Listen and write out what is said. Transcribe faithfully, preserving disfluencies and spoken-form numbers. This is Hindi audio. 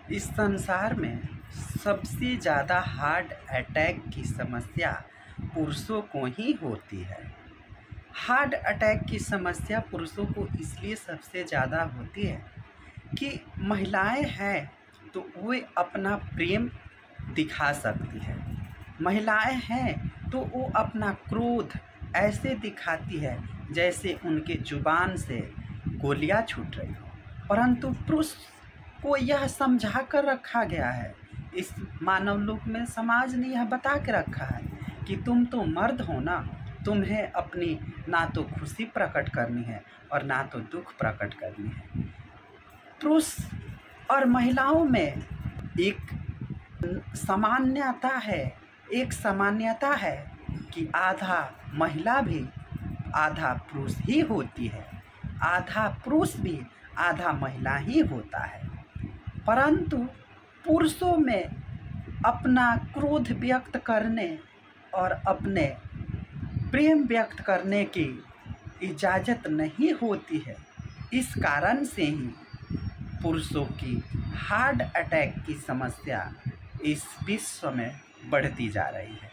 इस संसार में सबसे ज़्यादा हार्ट अटैक की समस्या पुरुषों को ही होती है। हार्ट अटैक की समस्या पुरुषों को इसलिए सबसे ज़्यादा होती है कि महिलाएं हैं तो वे अपना प्रेम दिखा सकती है, महिलाएं हैं तो वो अपना क्रोध ऐसे दिखाती है जैसे उनके जुबान से गोलियां छूट रही हो। परंतु पुरुष को यह समझा कर रखा गया है, इस मानव लोक में समाज ने यह बता के रखा है कि तुम तो मर्द हो ना, तुम्हें अपनी ना तो खुशी प्रकट करनी है और ना तो दुख प्रकट करनी है। पुरुष और महिलाओं में एक सामान्यता है एक सामान्यता है कि आधा महिला भी आधा पुरुष ही होती है, आधा पुरुष भी आधा महिला ही होता है। परंतु पुरुषों में अपना क्रोध व्यक्त करने और अपने प्रेम व्यक्त करने की इजाज़त नहीं होती है। इस कारण से ही पुरुषों की हार्ट अटैक की समस्या इस विश्व में बढ़ती जा रही है।